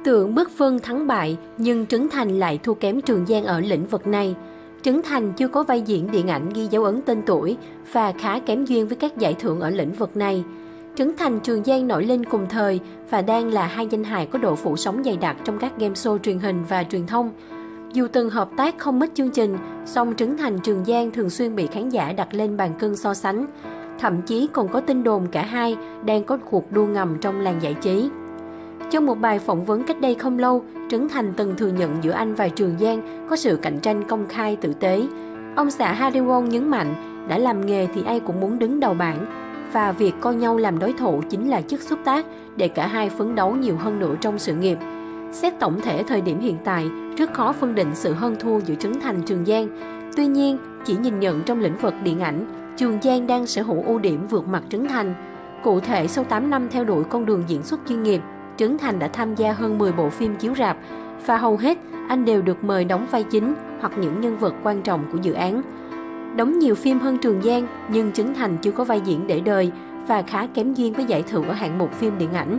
Tưởng bất phân thắng bại, nhưng Trấn Thành lại thua kém Trường Giang ở lĩnh vực này. Trấn Thành chưa có vai diễn điện ảnh ghi dấu ấn tên tuổi và khá kém duyên với các giải thưởng ở lĩnh vực này. Trấn Thành, Trường Giang nổi lên cùng thời và đang là hai danh hài có độ phủ sóng dày đặc trong các game show truyền hình và truyền thông. Dù từng hợp tác không ít chương trình, song Trấn Thành, Trường Giang thường xuyên bị khán giả đặt lên bàn cân so sánh. Thậm chí còn có tin đồn cả hai đang có cuộc đua ngầm trong làng giải trí. Trong một bài phỏng vấn cách đây không lâu, Trấn Thành từng thừa nhận giữa anh và Trường Giang có sự cạnh tranh công khai tử tế. Ông xã Harry Won nhấn mạnh, đã làm nghề thì ai cũng muốn đứng đầu bảng, và việc coi nhau làm đối thủ chính là chất xúc tác để cả hai phấn đấu nhiều hơn nữa trong sự nghiệp. Xét tổng thể thời điểm hiện tại, rất khó phân định sự hơn thua giữa Trấn Thành, Trường Giang. Tuy nhiên, chỉ nhìn nhận trong lĩnh vực điện ảnh, Trường Giang đang sở hữu ưu điểm vượt mặt Trấn Thành. Cụ thể, sau 8 năm theo đuổi con đường diễn xuất chuyên nghiệp, Trấn Thành đã tham gia hơn 10 bộ phim chiếu rạp và hầu hết anh đều được mời đóng vai chính hoặc những nhân vật quan trọng của dự án. Đóng nhiều phim hơn Trường Giang, nhưng Trấn Thành chưa có vai diễn để đời và khá kém duyên với giải thưởng ở hạng mục phim điện ảnh.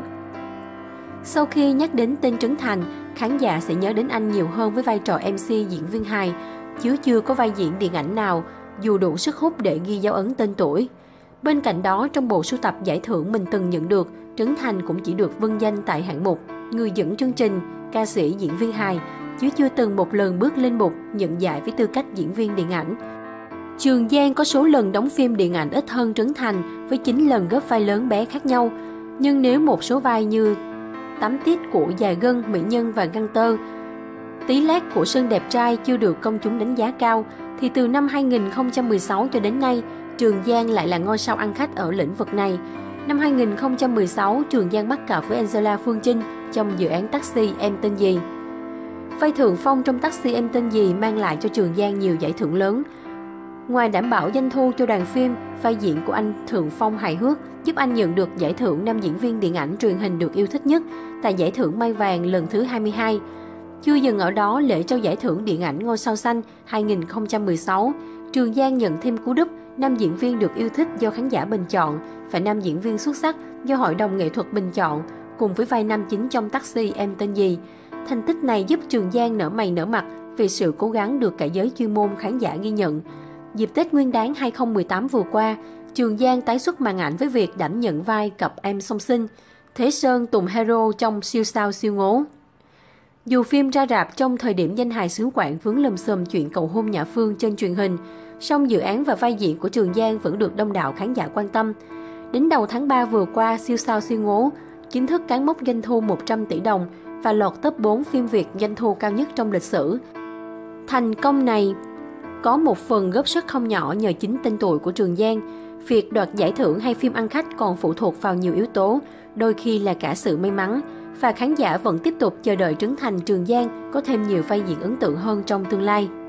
Sau khi nhắc đến tên Trấn Thành, khán giả sẽ nhớ đến anh nhiều hơn với vai trò MC diễn viên hài, chứ chưa có vai diễn điện ảnh nào dù đủ sức hút để ghi dấu ấn tên tuổi. Bên cạnh đó, trong bộ sưu tập giải thưởng mình từng nhận được, Trấn Thành cũng chỉ được vinh danh tại hạng mục người dẫn chương trình, ca sĩ diễn viên hài, chứ chưa từng một lần bước lên bục nhận giải với tư cách diễn viên điện ảnh. Trường Giang có số lần đóng phim điện ảnh ít hơn Trấn Thành với 9 lần góp vai lớn bé khác nhau. Nhưng nếu một số vai như Tắm Tít của Già Gân, Mỹ Nhân và Găng Tơ, Tí Lát của Sơn Đẹp Trai chưa được công chúng đánh giá cao, thì từ năm 2016 cho đến nay, Trường Giang lại là ngôi sao ăn khách ở lĩnh vực này. Năm 2016, Trường Giang bắt cặp với Angela Phương Trinh trong dự án Taxi Em Tên Gì. Vai Thượng Phong trong Taxi Em Tên Gì mang lại cho Trường Giang nhiều giải thưởng lớn. Ngoài đảm bảo doanh thu cho đoàn phim, vai diễn của anh Thượng Phong hài hước giúp anh nhận được giải thưởng nam diễn viên điện ảnh truyền hình được yêu thích nhất tại giải thưởng Mai Vàng lần thứ 22. Chưa dừng ở đó, lễ trao giải thưởng điện ảnh Ngôi Sao Xanh 2016, Trường Giang nhận thêm cú đúp nam diễn viên được yêu thích do khán giả bình chọn và nam diễn viên xuất sắc do Hội đồng nghệ thuật bình chọn, cùng với vai nam chính trong Taxi Em Tên Gì. Thành tích này giúp Trường Giang nở mày nở mặt vì sự cố gắng được cả giới chuyên môn khán giả ghi nhận. Dịp Tết Nguyên đán 2018 vừa qua, Trường Giang tái xuất màn ảnh với việc đảm nhận vai cặp em song sinh Thế Sơn Tùng Hero trong Siêu Sao Siêu Ngố. Dù phim ra rạp trong thời điểm danh hài xứ Quảng vướng lùm xùm chuyện cầu hôn nhà Phương trên truyền hình, song dự án và vai diễn của Trường Giang vẫn được đông đảo khán giả quan tâm. Đến đầu tháng 3 vừa qua, Siêu Sao Siêu Ngố chính thức cán mốc doanh thu 100 tỷ đồng và lọt top 4 phim Việt doanh thu cao nhất trong lịch sử. Thành công này có một phần góp sức không nhỏ nhờ chính tên tuổi của Trường Giang. Việc đoạt giải thưởng hay phim ăn khách còn phụ thuộc vào nhiều yếu tố, đôi khi là cả sự may mắn, và khán giả vẫn tiếp tục chờ đợi Trấn Thành, Trường Giang có thêm nhiều vai diễn ấn tượng hơn trong tương lai.